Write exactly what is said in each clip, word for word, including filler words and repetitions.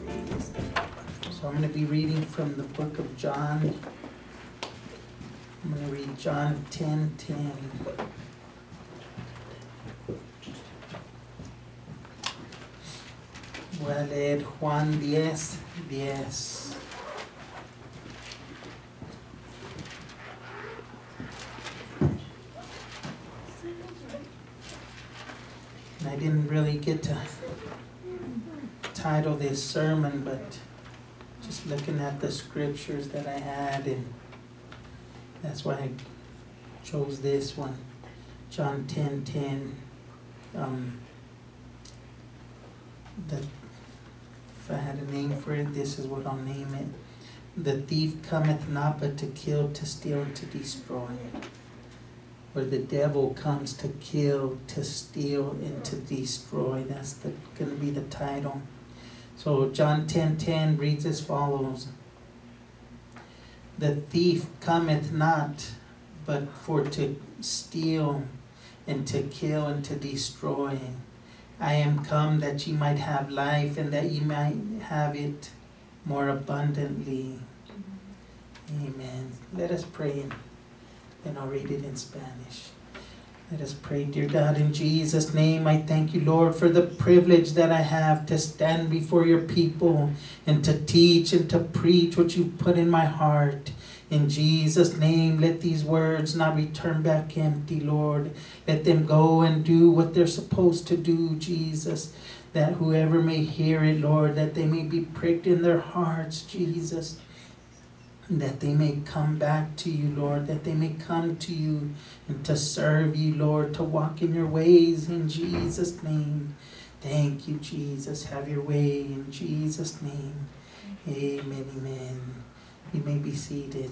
So I'm going to be reading from the book of John. I'm going to read John ten ten. Voy a leer Juan diez diez. I didn't really get to title this sermon, but just looking at the scriptures that I had, and that's why I chose this one, John ten ten. Um, the, if I had a name for it, this is what I'll name it. The thief cometh not but to kill, to steal, and to destroy. Where the devil comes to kill, to steal, and to destroy. That's the, going to be the title. So John ten ten reads as follows. The thief cometh not, but for to steal, and to kill, and to destroy. I am come that ye might have life, and that ye might have it more abundantly. Amen. Let us pray, and I'll read it in Spanish. Let us pray. Dear God, in Jesus' name, I thank you, Lord, for the privilege that I have to stand before your people and to teach and to preach what you put in my heart. In Jesus' name, let these words not return back empty, Lord. Let them go and do what they're supposed to do, Jesus. That whoever may hear it, Lord, that they may be pricked in their hearts, Jesus. That they may come back to you, Lord. That they may come to you and to serve you, Lord. To walk in your ways, in Jesus' name. Thank you, Jesus. Have your way in Jesus' name. Amen, amen. You may be seated.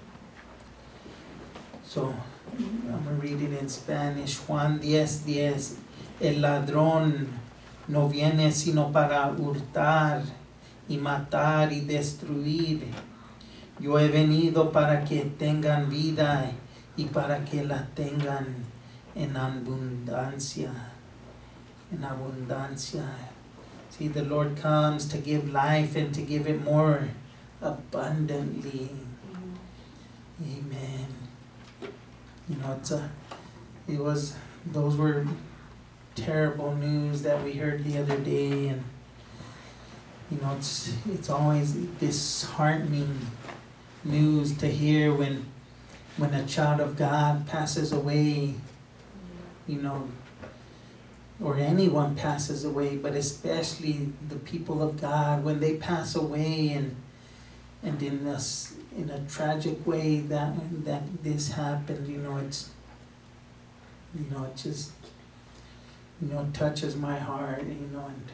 So, I'm going to read it in Spanish. Juan diez diez. El ladrón no viene sino para hurtar y matar y destruir. Yo he venido para que tengan vida y para que la tengan en abundancia. En abundancia. See, the Lord comes to give life and to give it more abundantly. Amen. You know, it's a, it was, those were terrible news that we heard the other day, and you know, it's it's always disheartening news to hear when when a child of God passes away, you know, or anyone passes away, but especially the people of God, when they pass away, and and in a, in a tragic way that that this happened, you know, it's, you know, it just, you know, touches my heart, you know, and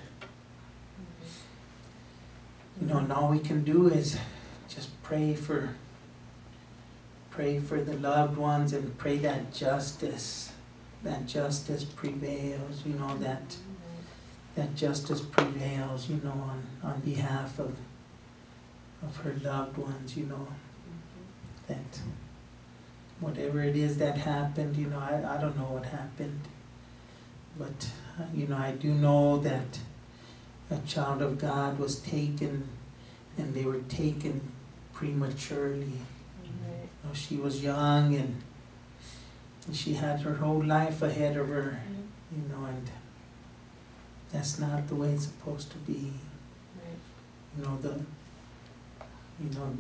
you know, and all we can do is just pray for, pray for the loved ones, and pray that justice, that justice prevails, you know, that that justice prevails, you know, on, on behalf of of her loved ones, you know, that whatever it is that happened, you know, I, I don't know what happened, but, uh, you know, I do know that a child of God was taken, and they were taken prematurely. Mm-hmm. You know, she was young, and, and she had her whole life ahead of her, mm-hmm. you know, and that's not the way it's supposed to be. Right. You know, the You know,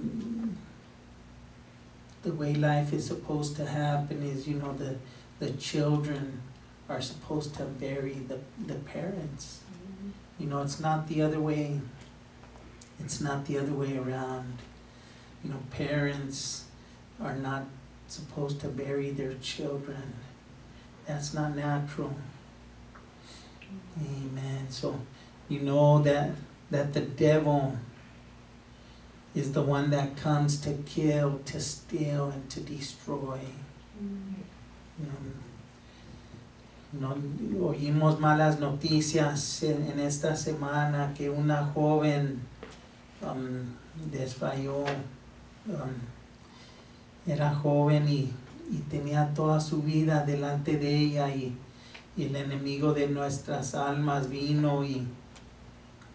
the way life is supposed to happen is, you know, the, the children are supposed to bury the, the parents. Mm-hmm. You know, it's not the other way. It's not the other way around. You know, parents are not supposed to bury their children. That's not natural. Mm-hmm. Amen. So, you know that, that the devil is the one that comes to kill, to steal, and to destroy. Mm. Um, no, oímos malas noticias en, en esta semana que una joven um, desfalló. Um, era joven y, y tenía toda su vida delante de ella, y, y el enemigo de nuestras almas vino y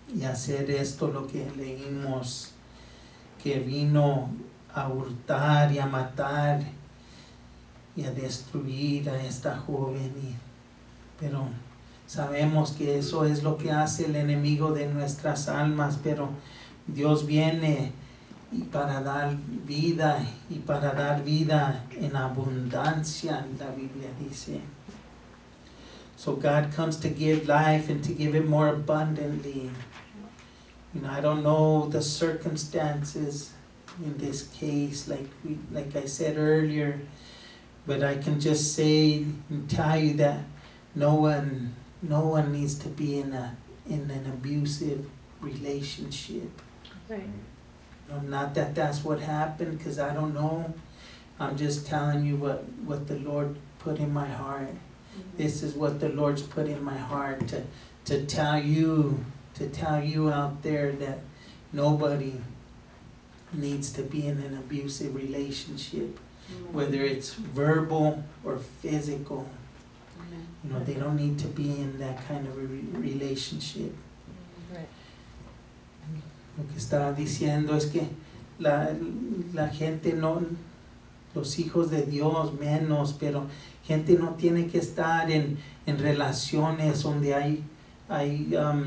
y hacer esto lo que leímos, que vino a hurtar y a matar y a destruir a esta joven. Y, pero sabemos que eso es lo que hace el enemigo de nuestras almas, pero Dios viene y para dar vida y para dar vida en abundancia, la Biblia dice. So God comes to give life and to give it more abundantly. You know, I don't know the circumstances in this case, like we, like I said earlier, but I can just say and tell you that no one, no one needs to be in a in an abusive relationship. Right. You know, not that that's what happened, because I don't know. I'm just telling you what what the Lord put in my heart. Mm-hmm. This is what the Lord's put in my heart to to tell you, to tell you out there that nobody needs to be in an abusive relationship, Mm-hmm. whether it's verbal or physical. Mm-hmm. You know, they don't need to be in that kind of a re- relationship. Right. Lo que estaba diciendo es que la, la gente no, los hijos de Dios menos, pero gente no tiene que estar en, en relaciones donde hay, hay, um,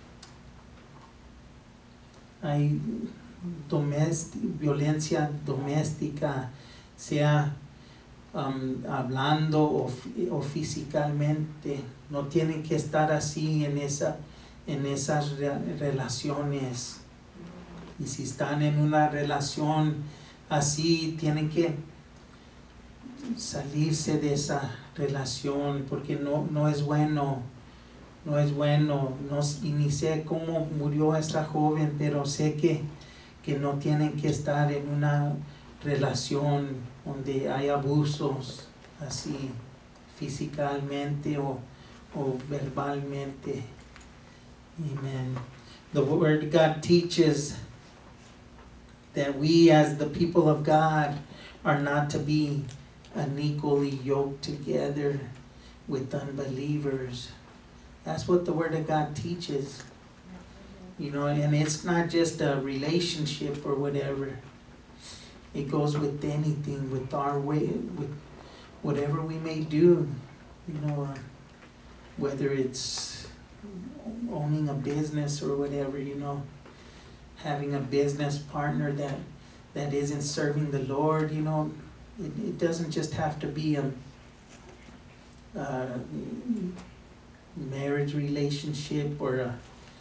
hay doméstica, violencia doméstica, sea um, hablando o, o físicamente. No tienen que estar así en, esa, en esas re, relaciones. Y si están en una relación así, tienen que salirse de esa relación, porque no, no es bueno, no es bueno. No, y ni sé cómo murió esta joven, pero sé que, que no tienen que estar en una relación donde hay abusos así físicamente o, o verbalmente. Amen. The Word of God teaches that we as the people of God are not to be unequally yoked together with unbelievers. That's what the Word of God teaches. You know, and it's not just a relationship or whatever. It goes with anything, with our way, with whatever we may do. You know, uh, whether it's owning a business or whatever, you know, having a business partner that, that isn't serving the Lord, you know, it, it doesn't just have to be a, a marriage relationship or a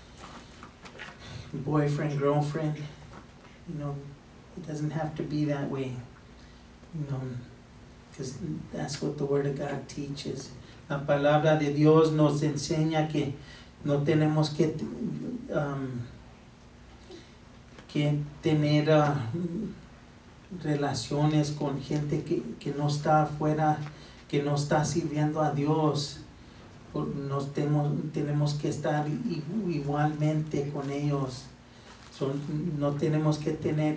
boyfriend, girlfriend, you know, it doesn't have to be that way, you know, because that's what the Word of God teaches. La palabra de Dios nos enseña que no tenemos que um, que tener uh, relaciones con gente que, que no está afuera, que no está sirviendo a Dios. Nos tenemos, tenemos que estar igualmente con ellos. Son, no tenemos que tener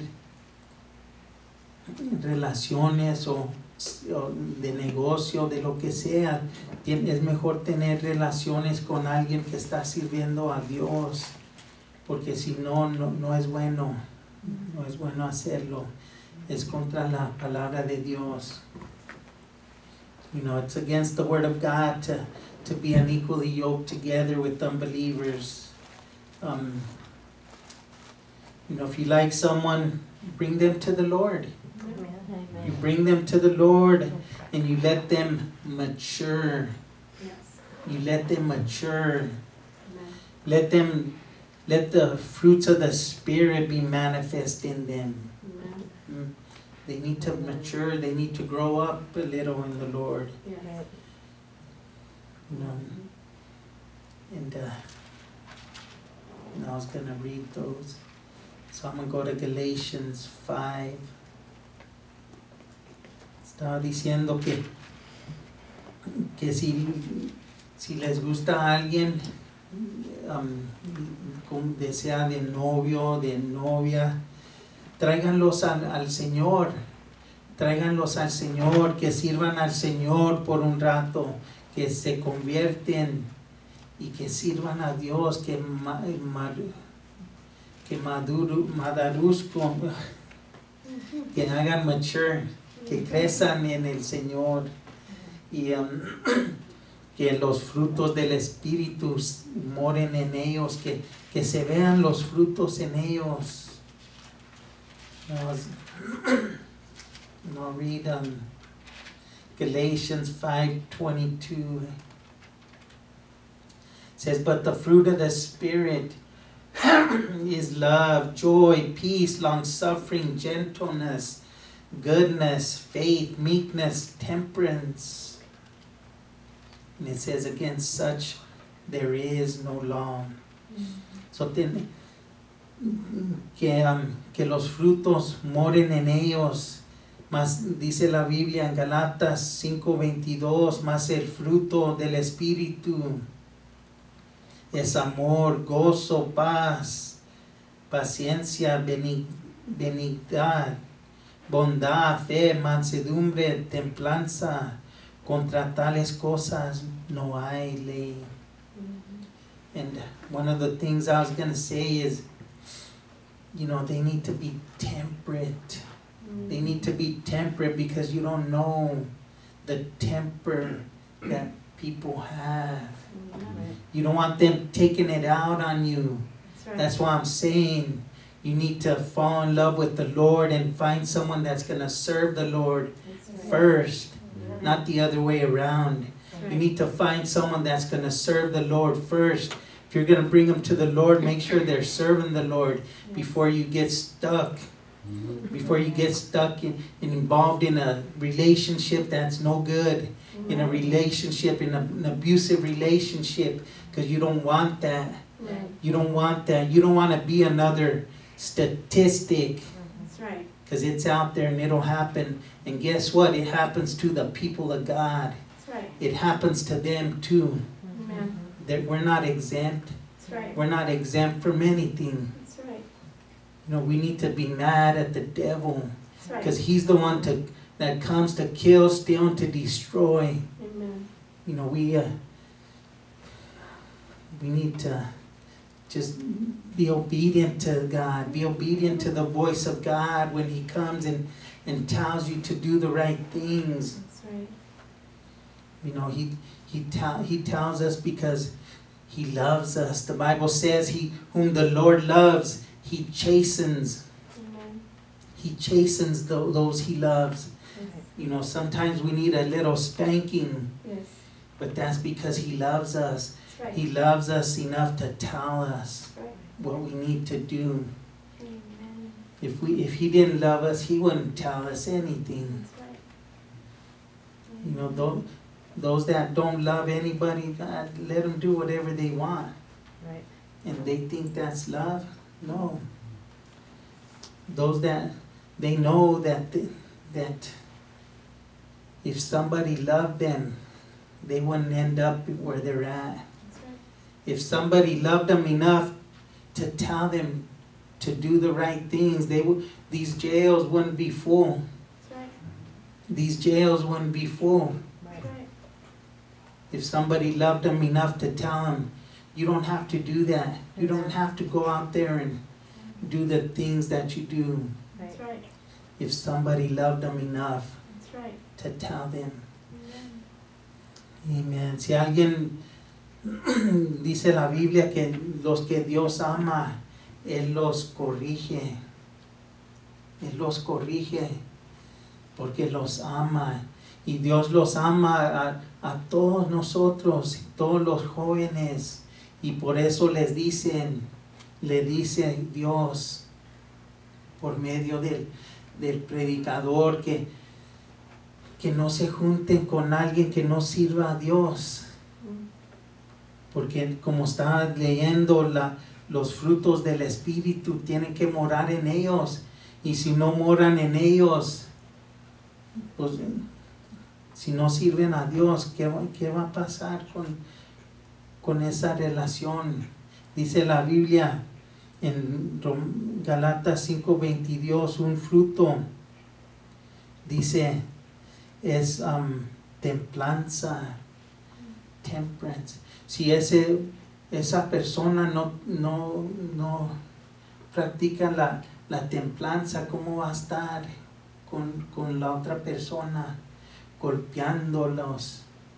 relaciones o, o de negocio, de lo que sea. Es mejor tener relaciones con alguien que está sirviendo a Dios, porque si no, no, no es bueno, no es bueno hacerlo. Es contra la palabra de Dios. You know, it's against the Word of God to, to be unequally yoked together with unbelievers. Um, you know, if you like someone, bring them to the Lord. Amen. You bring them to the Lord and you let them mature. Yes. You let them mature. Amen. Let them, let the fruits of the Spirit be manifest in them. Amen. Mm. They need to mature. They need to grow up a little in the Lord. Yes. You know, and uh, and I was going to read those. So I'm going to go to Galatians five. Estaba diciendo que, que si, si les gusta a alguien, um, con, desea de novio, de novia, tráiganlos al, al Señor, tráiganlos al Señor, que sirvan al Señor por un rato, que se convierten y que sirvan a Dios, que, ma, ma, que maduro, maduruzcan, que hagan mature, que crezcan en el Señor, y um, que los frutos del Espíritu moren en ellos, que, que se vean los frutos en ellos. No, read um, Galatians five twenty-two. It says, but the fruit of the Spirit is love, joy, peace, long-suffering, gentleness, goodness, faith, meekness, temperance. And it says, against such there is no law. Mm-hmm. So ten, que, um, que los frutos moren en ellos. Más dice la Biblia en Galatas cinco veintidós, más el fruto del Espíritu es amor, gozo, paz, paciencia, benignidad, bondad, fe, mansedumbre, templanza. Contra tales cosas no hay ley. Mm-hmm. And one of the things I was going to say is, you know, they need to be temperate. Mm-hmm. They need to be temperate because you don't know the temper that people have. Mm-hmm. You don't want them taking it out on you. That's right. That's why I'm saying you need to fall in love with the Lord and find someone that's going to serve the Lord right. first. Not the other way around. Right. You need to find someone that's going to serve the Lord first. If you're going to bring them to the Lord, make sure they're serving the Lord before you get stuck. Before you get stuck in, and involved in a relationship that's no good. In a relationship, in a, an abusive relationship. Because you don't want that. Right. You don't want that. You don't want to be another statistic. That's right. Because it's out there and it'll happen. And guess what? It happens to the people of God. That's right. It happens to them too. Amen. That we're not exempt. That's right. We're not exempt from anything. That's right. You know, we need to be mad at the devil. Because right. he's the one to that comes to kill, steal, and to destroy. Amen. You know, we uh, we need to just be obedient to God. Be obedient to the voice of God when He comes and, and tells you to do the right things. That's right. You know, He He tell He tells us because He loves us. The Bible says, "He whom the Lord loves, He chastens." Amen. He chastens the, those He loves. Yes. You know, sometimes we need a little spanking. Yes. But that's because He loves us. Right. He loves us enough to tell us right. what we need to do. Amen. If we, if He didn't love us, He wouldn't tell us anything. That's right. You know, those, those that don't love anybody, God, let them do whatever they want. Right. And they think that's love? No. Those that, they know that, they, that if somebody loved them, they wouldn't end up where they're at. If somebody loved them enough to tell them to do the right things, they would, these jails wouldn't be full. Right. These jails wouldn't be full. Right. If somebody loved them enough to tell them, you don't have to do that. You don't have to go out there and do the things that you do. That's right. If somebody loved them enough That's right. to tell them. Amen. Amen. Si alguien dice la Biblia que los que Dios ama, Él los corrige. Él los corrige porque los ama. Y Dios los ama a, a todos nosotros, todos los jóvenes. Y por eso les dicen, le dice Dios por medio del, del predicador que, que no se junten con alguien que no sirva a Dios. Porque como está leyendo, la, los frutos del Espíritu tienen que morar en ellos. Y si no moran en ellos, pues si no sirven a Dios, ¿qué, qué va a pasar con, con esa relación? Dice la Biblia en Galatas cinco veintidós, un fruto, dice, es um, templanza. temperance. Si ese, esa persona no, no, no practica la, la templanza, ¿cómo va a estar con, con la otra persona? Golpeándolos,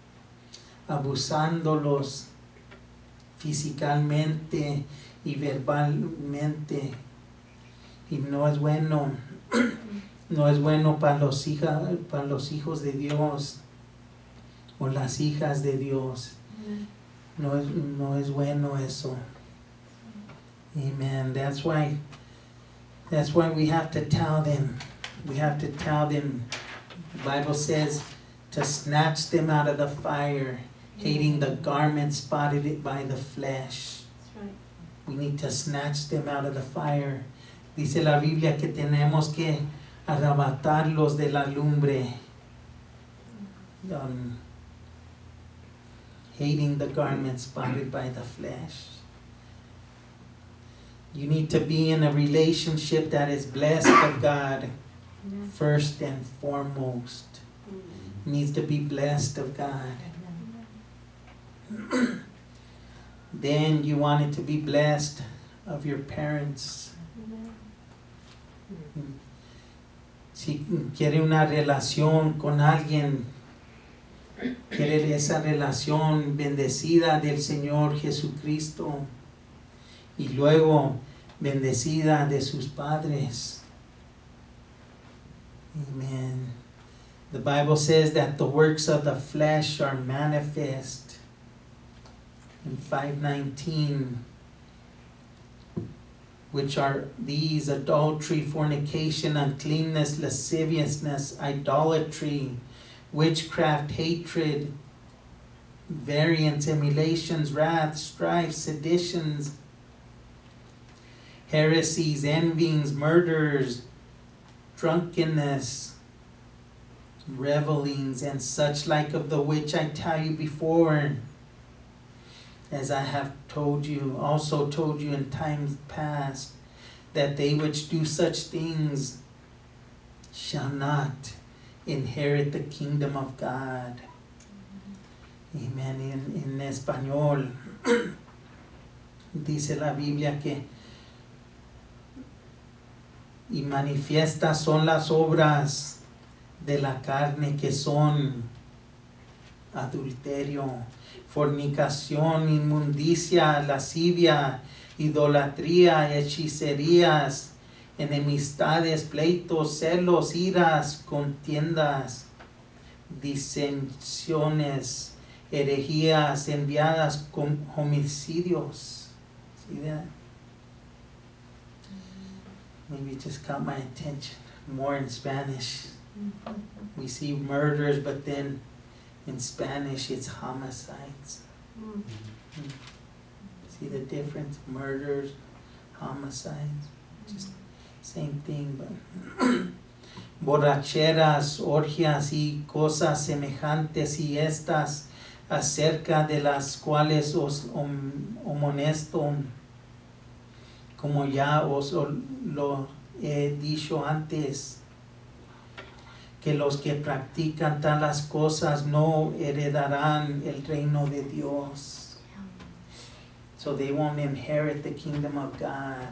abusándolos físicamente y verbalmente. Y no es bueno, no es bueno para los, hija, para los hijos de Dios o las hijas de Dios. No es, no es bueno eso. Amen. That's why, that's why we have to tell them. We have to tell them. The Bible says to snatch them out of the fire, hating the garment spotted by the flesh. That's right. We need to snatch them out of the fire. Dice la Biblia que tenemos que arrebatarlos de la lumbre. Um, hating the garment spotted by the flesh. You need to be in a relationship that is blessed of God Amen. first and foremost. It needs to be blessed of God. Then you want it to be blessed of your parents. Amen. Si quiere una relación con alguien, quiere esa relación bendecida del Señor Jesucristo y luego bendecida de sus padres. Amen. The Bible says that the works of the flesh are manifest. In five nineteen, which are these: adultery, fornication, uncleanness, lasciviousness, idolatry, witchcraft, hatred, variance, emulations, wrath, strife, seditions, heresies, envyings, murders, drunkenness, revelings, and such like, of the which I tell you before, as I have told you, also told you in times past, that they which do such things shall not inherit the kingdom of God. Amen. En, en español dice la Biblia que y manifiestas son las obras de la carne, que son adulterio, fornicación, inmundicia, lascivia, idolatría, hechicerías, enemistades, pleitos, celos, iras, contiendas, disensiones, herejías, enviadas, con homicidios. See that? Maybe it just caught my attention more in Spanish. We see murders, but then in Spanish it's homicides. Mm. See the difference? Murders, homicides, just same thing, but borracheras, orgias y cosas semejantes y estas, acerca de las cuales os amonesto, como ya os lo he dicho antes, que los que practican tales cosas no heredarán el reino de Dios. So they won't inherit the kingdom of God.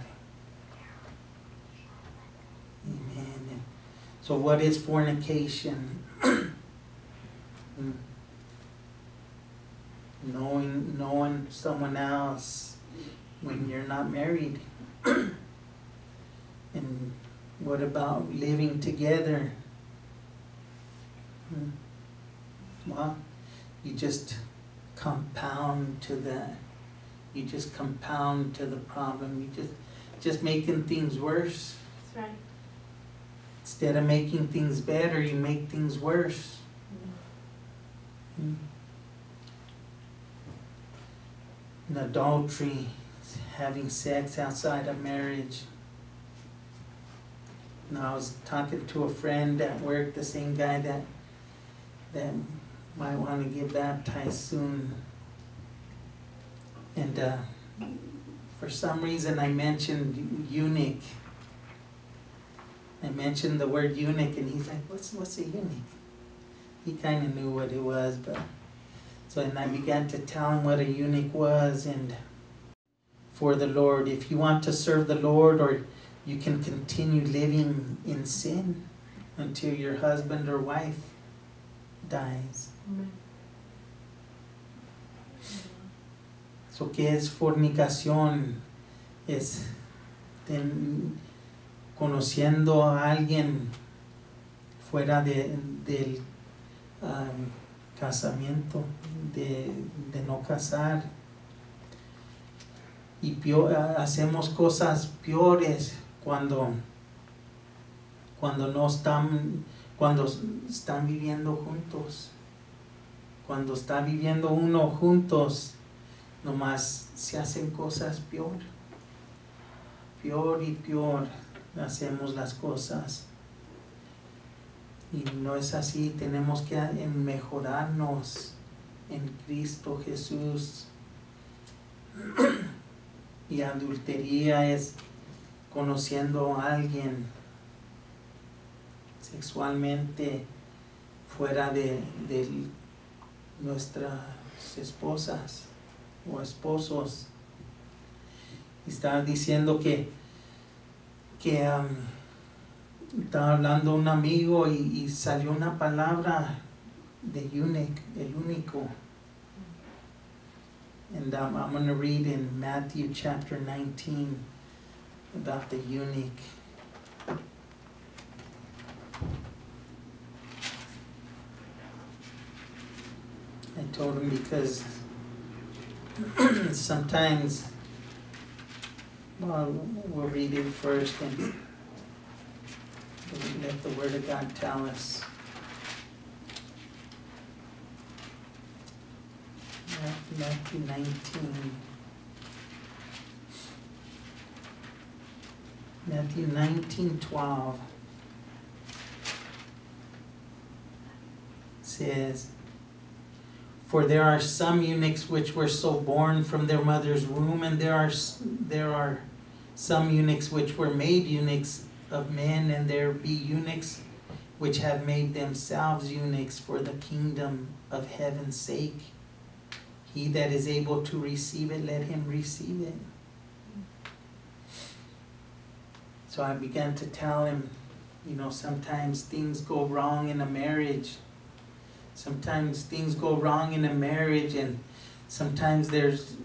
Amen. So what is fornication? knowing knowing someone else when you're not married. And what about living together? Well, you just compound to the you just compound to the problem. You just just making things worse. That's right. Instead of making things better, you make things worse. Mm. And adultery, having sex outside of marriage. Now, I was talking to a friend at work, the same guy that that might want to get baptized soon. And uh, for some reason I mentioned eunuch. I mentioned the word eunuch, and he's like, what's, what's a eunuch? He kind of knew what it was, but So and I began to tell him what a eunuch was and for the Lord. If you want to serve the Lord, or you can continue living in sin until your husband or wife dies. Amen. So, ¿qué es fornicación? Es ten- conociendo a alguien fuera de, del um, casamiento, de, de no casar. Y pio- hacemos cosas peores cuando, cuando no están, cuando están viviendo juntos. Cuando está viviendo uno juntos, nomás se hacen cosas peor. Peor y peor hacemos las cosas. Y no es así, tenemos que mejorarnos en Cristo Jesús. Y adultería es conociendo a alguien sexualmente fuera de, de nuestras esposas o esposos. Estaba diciendo que, que um, estaba hablando un amigo y, y salió una palabra de eunuch, el único. And um, I'm going to read in Matthew chapter nineteen about the eunuch. I told him because sometimes, well, we'll read it first and let the Word of God tell us. Matthew nineteen. Matthew nineteen twelve says, "For there are some eunuchs which were so born from their mother's womb, and there are there are some eunuchs which were made eunuchs of men, and there be eunuchs which have made themselves eunuchs for the kingdom of heaven's sake. He that is able to receive it, let him receive it." So I began to tell him, you know, sometimes things go wrong in a marriage. Sometimes things go wrong in a marriage, and sometimes there's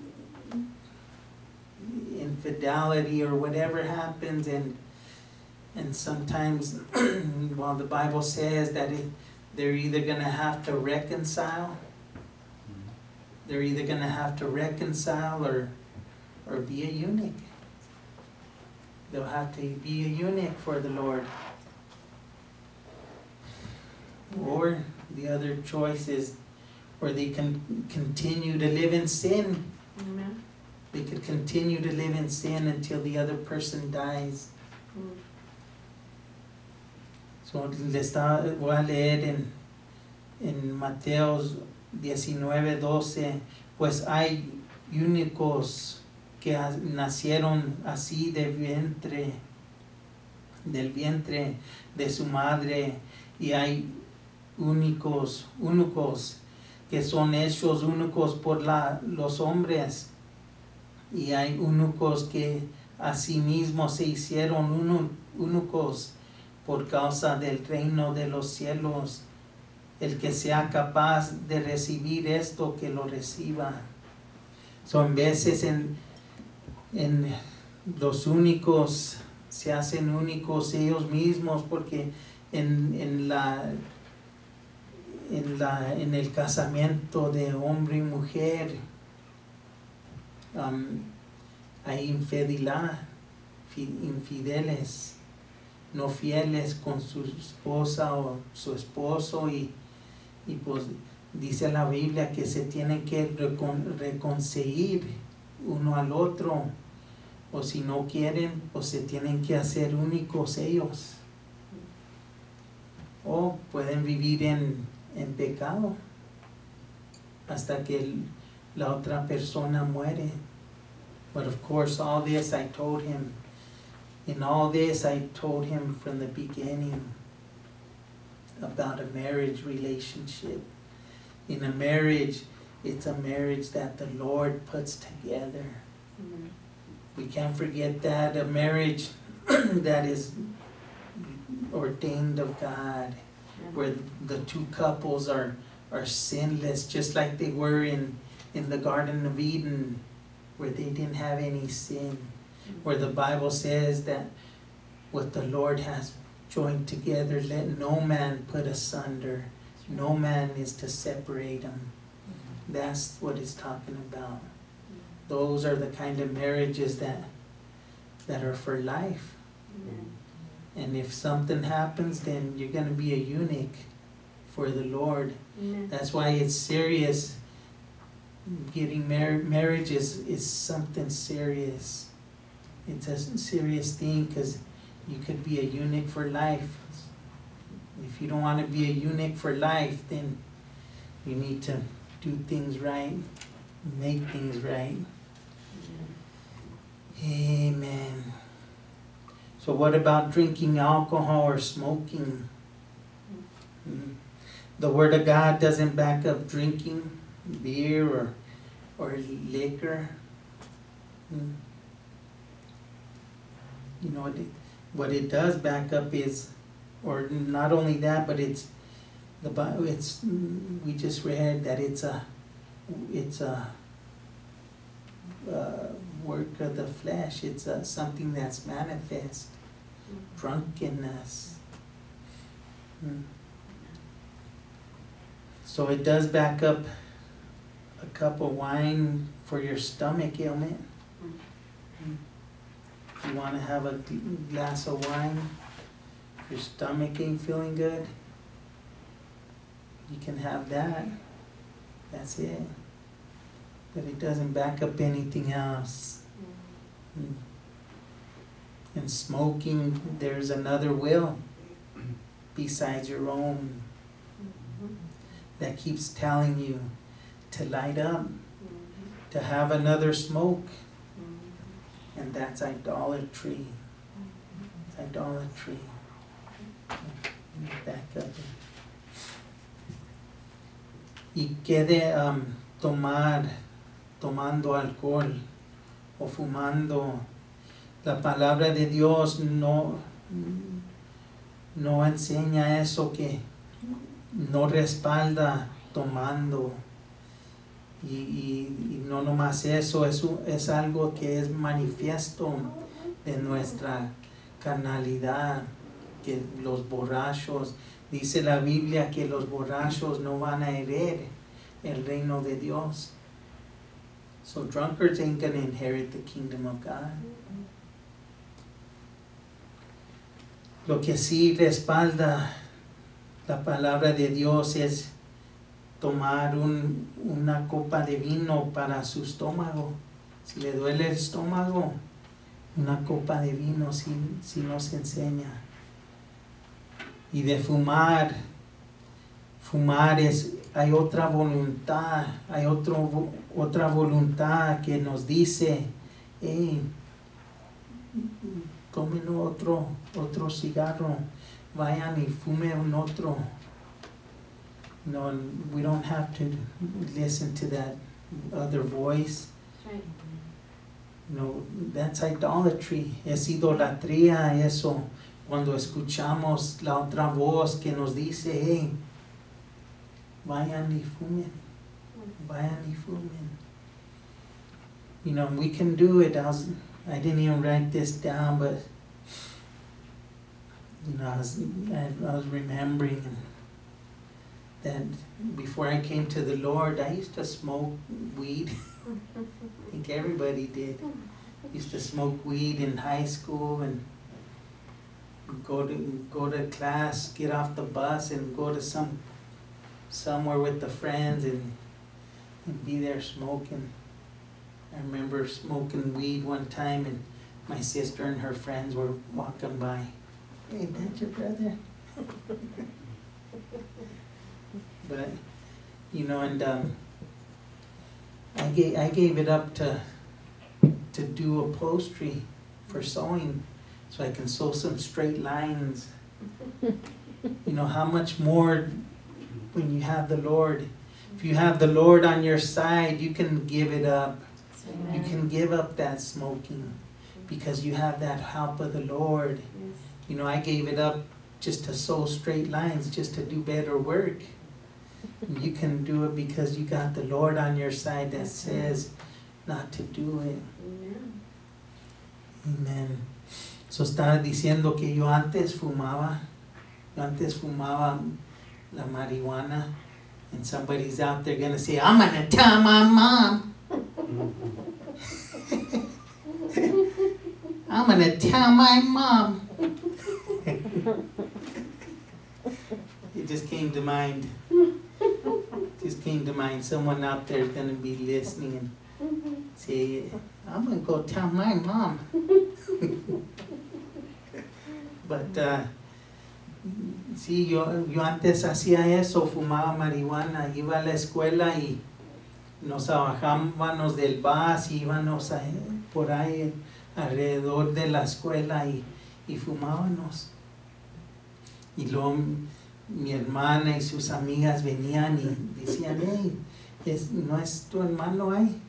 infidelity or whatever happens, and and sometimes, well, the Bible says that it, they're either going to have to reconcile, they're either going to have to reconcile or or be a eunuch. They'll have to be a eunuch for the Lord. Or the other choice is where they can continue to live in sin. Amen. They could continue to live in sin until the other person dies. Mm. So le está, voy a leer en, en Mateo diecinueve doce, pues hay eunucos que nacieron así de vientre, del vientre de su madre, y hay únicos, únicos que son hechos únicos por la, los hombres, y hay únicos que asimismo se hicieron uno, únicos por causa del reino de los cielos. El que sea capaz de recibir esto, que lo reciba. Son veces en, en los únicos se hacen únicos ellos mismos, porque en, en la en la en el casamiento de hombre y mujer um, hay infidelidad, infideles, no fieles con su esposa o su esposo, y, y pues dice la Biblia que se tienen que recon, reconciliar uno al otro, o si no quieren, pues se tienen que hacer únicos ellos, o pueden vivir en, en pecado hasta que el, la otra persona muere. But of course, all this I told him, in all this I told him from the beginning about a marriage relationship. In a marriage, it's a marriage that the Lord puts together. Amen. We can't forget that, a marriage that is ordained of God, where the two couples are, are sinless, just like they were in, in the Garden of Eden, where they didn't have any sin, where the Bible says that what the Lord has joined together, let no man put asunder. No man is to separate them. That's what it's talking about. Those are the kind of marriages that that are for life. Amen. And if something happens, then you're going to be a eunuch for the Lord. Amen. That's why it's serious. Getting married, marriage is, is something serious. It's a serious thing, because you could be a eunuch for life. If you don't want to be a eunuch for life, then you need to do things right, make things right. Amen. So what about drinking alcohol or smoking? Mm. The Word of God doesn't back up drinking beer or or liquor. Mm. You know, what it, what it does back up is, or not only that, but it's the Bible. It's we just read that it's a it's a uh, work of the flesh. It's a, something that's manifest. Drunkenness. Mm. So it does back up a cup of wine for your stomach ailment. Mm. You want to have a gl- glass of wine, if your stomach ain't feeling good, you can have that. That's it. But it doesn't back up anything else. Mm. And smoking, there's another will besides your own that keeps telling you to light up, to have another smoke. And that's idolatry. It's idolatry. Back up. Y quede um, tomar, tomando alcohol o fumando. La palabra de Dios no, no enseña eso, que no respalda tomando. Y, y, y no nomás eso, eso es algo que es manifiesto de nuestra carnalidad, que los borrachos, dice la Biblia que los borrachos no van a heredar el reino de Dios. So drunkards ain't gonna inherit the kingdom of God. Lo que sí respalda la palabra de Dios es tomar un, una copa de vino para su estómago. Si le duele el estómago, una copa de vino si, si nos enseña. Y de fumar, fumar es, hay otra voluntad, hay otro, otra voluntad que nos dice, hey, tomen otro, otro cigarro, vayan y fumen un otro. No, we don't have to listen to that other voice. That's right. No, that's idolatry. Es idolatría eso. Cuando escuchamos la otra voz que nos dice, hey, vayan y fumen, vayan y fumen. You know, we can do it. I was, I didn't even write this down, but you know, I was, I, I was remembering that before I came to the Lord, I used to smoke weed. I think everybody did. Used to smoke weed in high school and go to go to class, get off the bus, and go to some somewhere with the friends and, and be there smoking. I remember smoking weed one time, and my sister and her friends were walking by. Hey, that's your brother? But, you know, and um, I gave I gave it up to to do upholstery for sewing, so I can sew some straight lines. You know, how much more when you have the Lord. If you have the Lord on your side, you can give it up. Amen. You can give up that smoking because you have that help of the Lord. Yes. You know, I gave it up just to sew straight lines, just to do better work. You can do it because you got the Lord on your side that says not to do it. Amen. Amen. So estaba diciendo que yo antes fumaba, yo antes fumaba la marihuana, and somebody's out there gonna say, I'm gonna tell my mom. I'm gonna tell my mom. It just came to mind. Just came to mind. Someone out there is gonna be listening and say, I'm gonna go tell my mom. But uh, sí, yo, yo antes hacía eso, fumaba marihuana, iba a la escuela y nos bajábamos del bus, íbamos a, por ahí alrededor de la escuela y, y fumábamos. Y luego mi hermana y sus amigas venían y decían, hey, ¿es, ¿no es tu hermano ahí?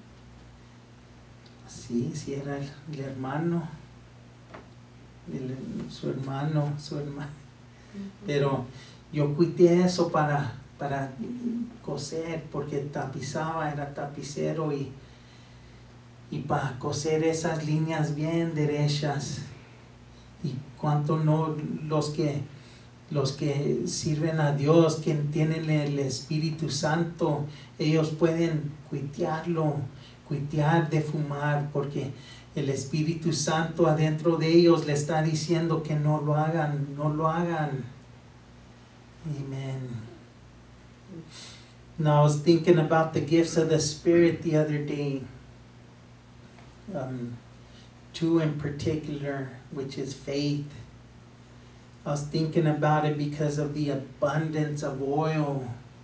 Sí, sí era el, el hermano, el, su hermano, su hermano. Pero yo cuité eso para, para coser, porque tapizaba, era tapicero y, y para coser esas líneas bien derechas. Y cuánto no los que los que sirven a Dios, que tienen el Espíritu Santo, ellos pueden cuitearlo, cuitear de fumar, porque el Espíritu Santo adentro de ellos le está diciendo que no lo hagan, no lo hagan. Amen. Now I was thinking about the gifts of the Spirit the other day. Um, two in particular, which is faith. I was thinking about it because of the abundance of oil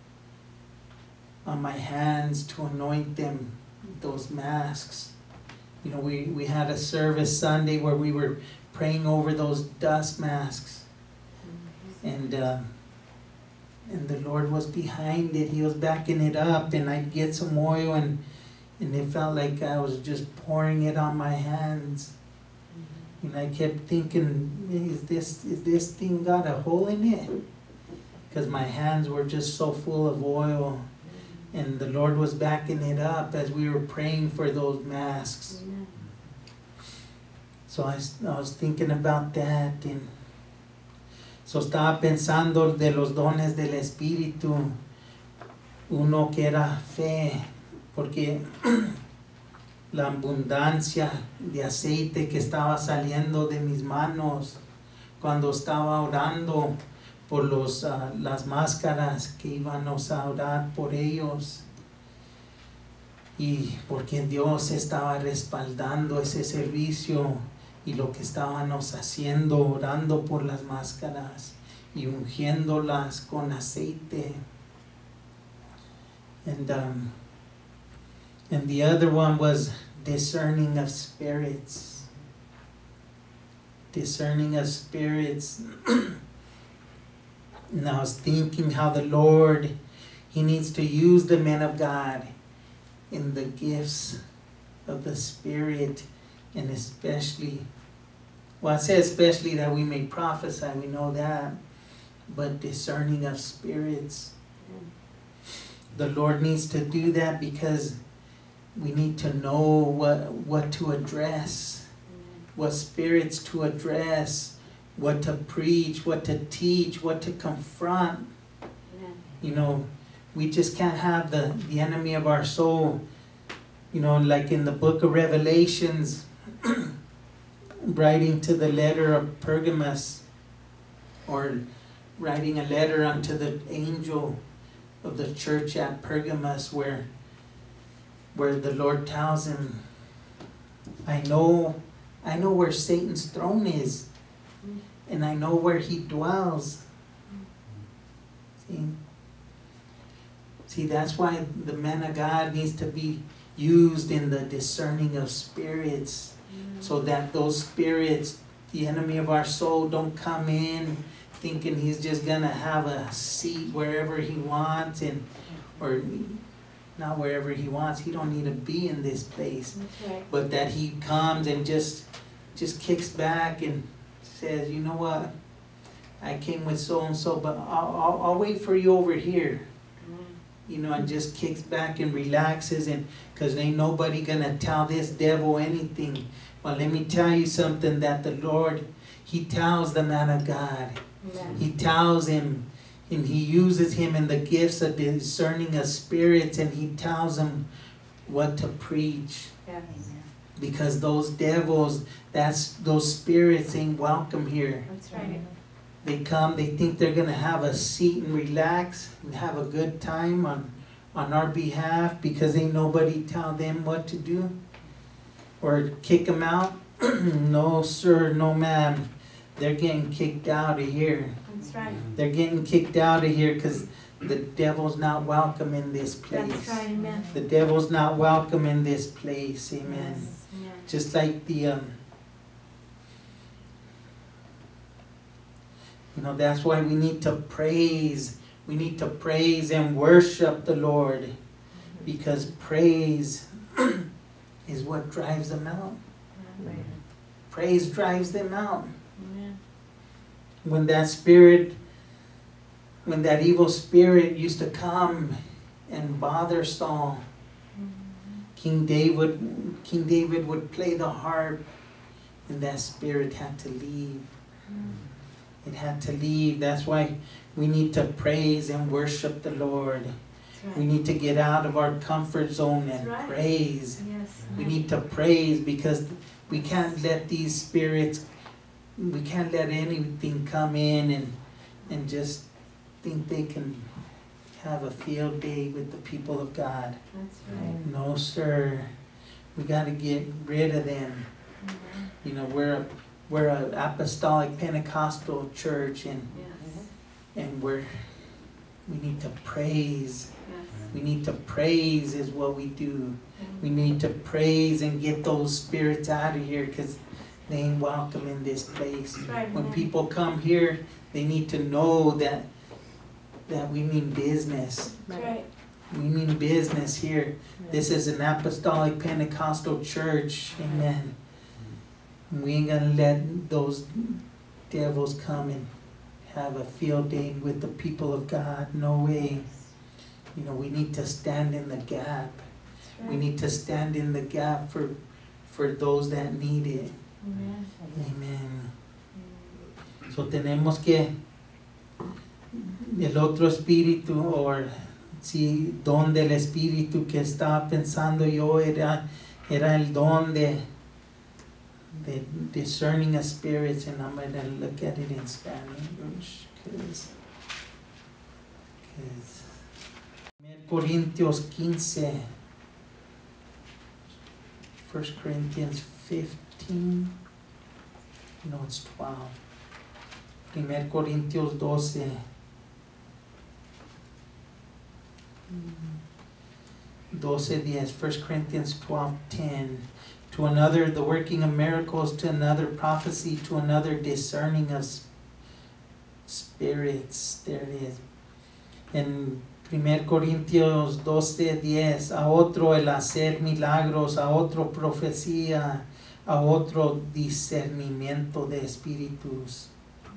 on my hands to anoint them, those masks. You know, we, we had a service Sunday where we were praying over those dust masks. And uh, and the Lord was behind it. He was backing it up, and I'd get some oil, and, and it felt like I was just pouring it on my hands. And I kept thinking, is this, is this thing got a hole in it? Because my hands were just so full of oil. And the Lord was backing it up as we were praying for those masks. Amen. So I, I was thinking about that. And so estaba pensando de los dones del Espíritu. Uno que era fe, porque la abundancia de aceite que estaba saliendo de mis manos cuando estaba orando por los, uh, las máscaras que íbamos a orar por ellos, y porque Dios estaba respaldando ese servicio y lo que estábamos haciendo, orando por las máscaras y ungiéndolas con aceite. And um, And the other one was discerning of spirits. Discerning of spirits. And I was thinking how the Lord, He needs to use the men of God in the gifts of the Spirit, and especially, well, I say especially that we may prophesy, we know that, but discerning of spirits. The Lord needs to do that because we need to know what, what to address, what spirits to address, what to preach, what to teach, what to confront. Amen. You know, we just can't have the, the enemy of our soul, you know, like in the book of Revelations, writing to the letter of Pergamos, or writing a letter unto the angel of the church at Pergamos, where where the Lord tells him, I know, I know where Satan's throne is, and I know where he dwells. See? See, that's why the man of God needs to be used in the discerning of spirits, so that those spirits, the enemy of our soul, don't come in thinking he's just gonna have a seat wherever he wants and or not wherever he wants. He don't need to be in this place. That's right. But that he comes and just just kicks back and says, you know what, I came with so and so, but I'll, I'll, I'll wait for you over here. You know, and just kicks back and relaxes, and because ain't nobody gonna tell this devil anything. Well, let me tell you something, that the Lord, he tells the man of God. Amen. He tells him, and he uses him in the gifts of discerning of spirits, and he tells him what to preach. Yes. Because those devils, that's those spirits ain't welcome here. That's right. They come, they think they're gonna have a seat and relax and have a good time on, on our behalf, because ain't nobody tell them what to do or kick them out. No sir, no ma'am. They're getting kicked out of here. That's right. They're getting kicked out of here because the devil's not welcome in this place. That's right. Amen. The devil's not welcome in this place. Amen. Yes. Amen. Just like the, um, you know, that's why we need to praise. We need to praise and worship the Lord, because praise is what drives them out. Amen. Praise drives them out. Amen. When that spirit, when that evil spirit used to come and bother Saul, King David, King David would play the harp, and that spirit had to leave. It had to leave. That's why we need to praise and worship the Lord. That's We right. need to get out of our comfort zone and That's right. praise. Yes. We need to praise, because we can't let these spirits, we can't let anything come in and and just think they can have a field day with the people of God. That's right. No, sir. We got to get rid of them. Amen. You know, we're a, we're an apostolic Pentecostal church, and Yes. and we're we need to praise. Yes. We need to praise is what we do. We need to praise and get those spirits out of here, because they ain't welcome in this place. That's right. When Amen. people come here, they need to know that that we mean business. That's right. We mean business here. This is an apostolic Pentecostal church. Amen. We ain't gonna let those devils come and have a field day with the people of God. No way. You know, we need to stand in the gap. That's right. We need to stand in the gap for for those that need it. Amen. Amen. So tenemos que el otro espíritu, o si don del espíritu que estaba pensando yo era era el don de de discerning of spirits, and I'm going to look at it in Spanish because Corintios fifteen, First Corinthians fifteen, no, it's twelve. Primer Corintios doce. doce diez, First Corinthians twelve ten. To another the working of miracles, to another prophecy, to another discerning of spirits. There it is. En Primer Corintios doce diez, a otro el hacer milagros, a otro profecía, a otro discernimiento de espíritus.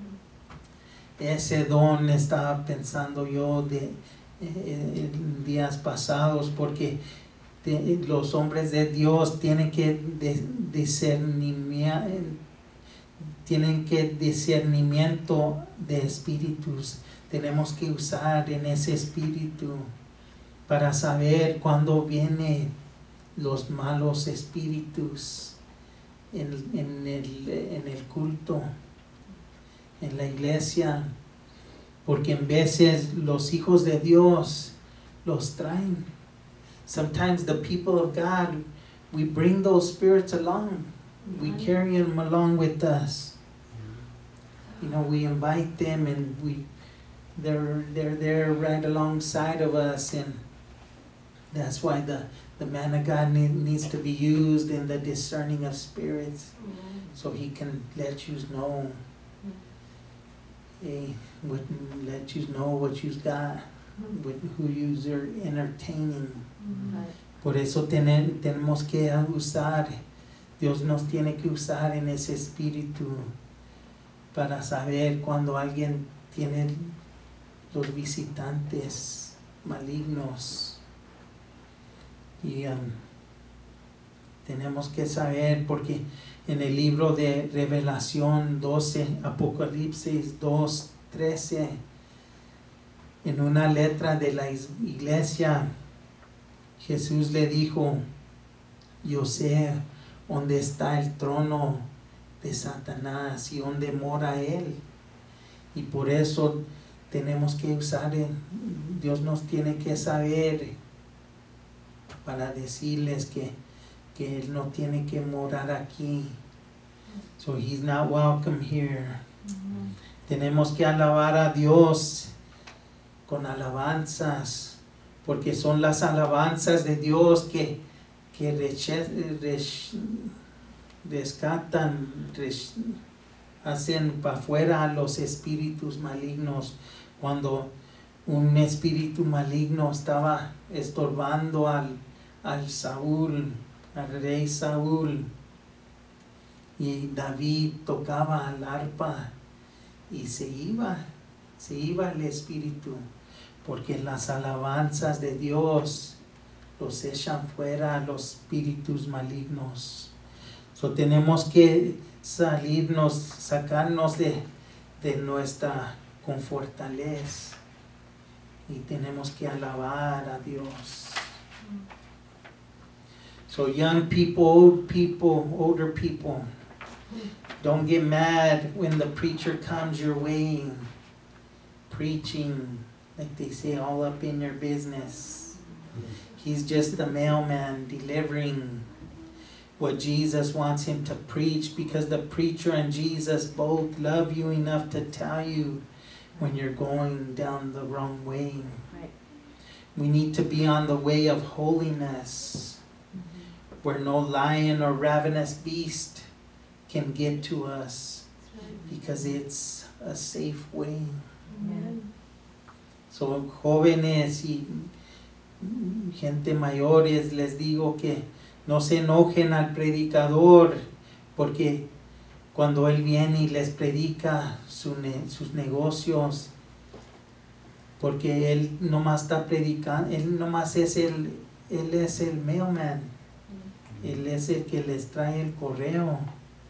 Ese don estaba pensando yo de eh, en días pasados, porque de, los hombres de Dios tienen que de, discernimiento, tienen que discernimiento de espíritus. Tenemos que usar en ese espíritu para saber cuándo vienen los malos espíritus en, en, el, en el culto, en la iglesia, porque en veces los hijos de Dios los traen. Sometimes the people of God, we bring those spirits along. We carry them along with us. You know, we invite them, and we they're they're there right alongside of us, and that's why the the man of God need, needs to be used in the discerning of spirits, Amen. so he can let you know. He would let you know what you've got. with who you're entertaining. Right. Por eso tener, tenemos que usar, Dios nos tiene que usar en ese espíritu para saber cuando alguien tiene los visitantes malignos. Y um, tenemos que saber porque en el libro de Revelación doce, Apocalipsis dos, trece, en una letra de la iglesia, Jesús le dijo, yo sé dónde está el trono de Satanás y dónde mora él. Y por eso tenemos que usar, el, Dios nos tiene que saber para decirles que, que él no tiene que morar aquí. So he's not welcome here. Mm-hmm. Tenemos que alabar a Dios con alabanzas, porque son las alabanzas de Dios que, que reche, res, rescatan, res, hacen para afuera a los espíritus malignos. Cuando un espíritu maligno estaba estorbando al, al Saúl, al rey Saúl, y David tocaba el arpa y se iba, se iba el espíritu, porque las alabanzas de Dios los echan fuera a los espíritus malignos. So tenemos que salirnos, sacarnos de, de nuestra confortaleza y tenemos que alabar a Dios. So young people, old people, older people, don't get mad when the preacher comes your way preaching, like they say, all up in your business. He's just the mailman delivering what Jesus wants him to preach, because the preacher and Jesus both love you enough to tell you when you're going down the wrong way. Right. We need to be on the way of holiness, Mm-hmm. where no lion or ravenous beast can get to us, because it's a safe way. Amen. So, jóvenes y gente mayores, les digo que no se enojen al predicador, porque cuando él viene y les predica su ne- sus negocios, porque él nomás está predicando, él nomás es el, él es el mailman, él es el que les trae el correo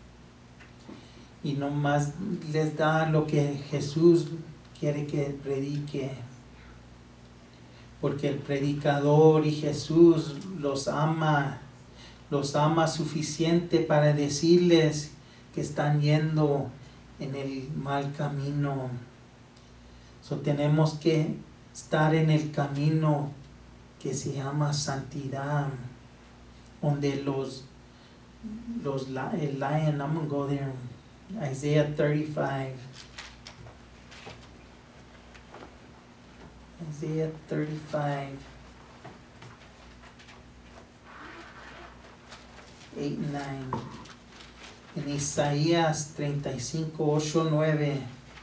y nomás les da lo que Jesús quiere que predique, porque el predicador y Jesús los ama, los ama suficiente para decirles que están yendo en el mal camino. So, tenemos que estar en el camino que se llama santidad, donde los, los el lion, I'm going to go there, Isaiah thirty-five. Isaiah thirty-five, eight and nine. En Isaías treinta y cinco, ocho, nueve.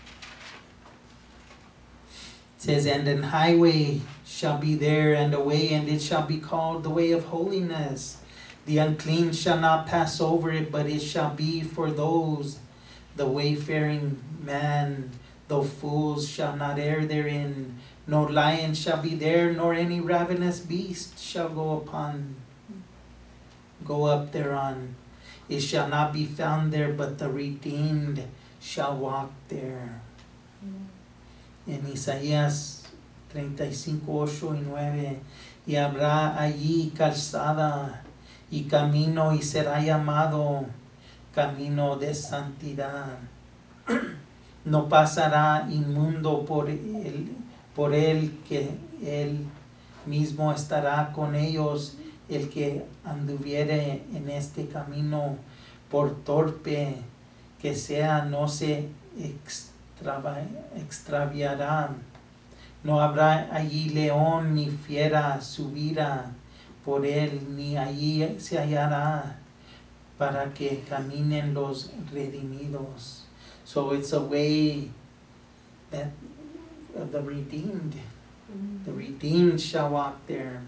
It says, and an highway shall be there, and a way, and it shall be called the way of holiness. The unclean shall not pass over it, but it shall be for those, the wayfaring man, though fools shall not err therein. No lion shall be there, nor any ravenous beast shall go upon, go up thereon. It shall not be found there, but the redeemed shall walk there. En Isaías treinta y cinco, ocho y nueve, y habrá allí calzada y camino, y será llamado camino de santidad. No pasará inmundo por él, por él, que él mismo estará con ellos. El que anduviere en este camino, por torpe que sea, no se extrava, extraviará. No habrá allí león ni fiera subirá por él, ni allí se hallará para que caminen los redimidos. So it's a way that of the redeemed. The redeemed shall walk there.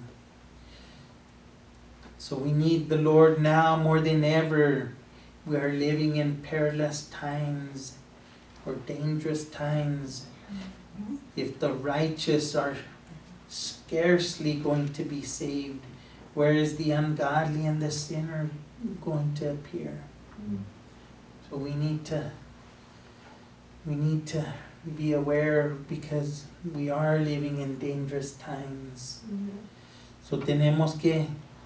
So we need the Lord now more than ever. We are living in perilous times or dangerous times. If the righteous are scarcely going to be saved, where is the ungodly and the sinner going to appear? So we need to we need to be aware because we are living in dangerous times. So tenemos que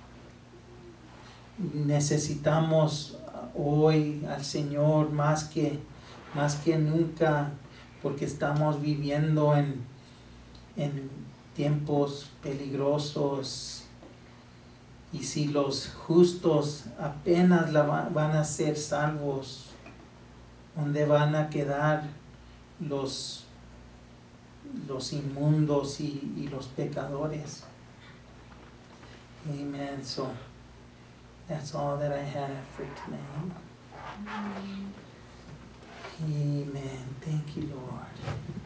necesitamos hoy al Señor más que más que nunca, porque estamos viviendo en en tiempos peligrosos. Y si los justos apenas la va, van a ser salvos, ¿dónde van a quedar los, los inmundos y, y los pecadores? Amen. So that's all that I have for tonight. Amen. Thank you, Lord.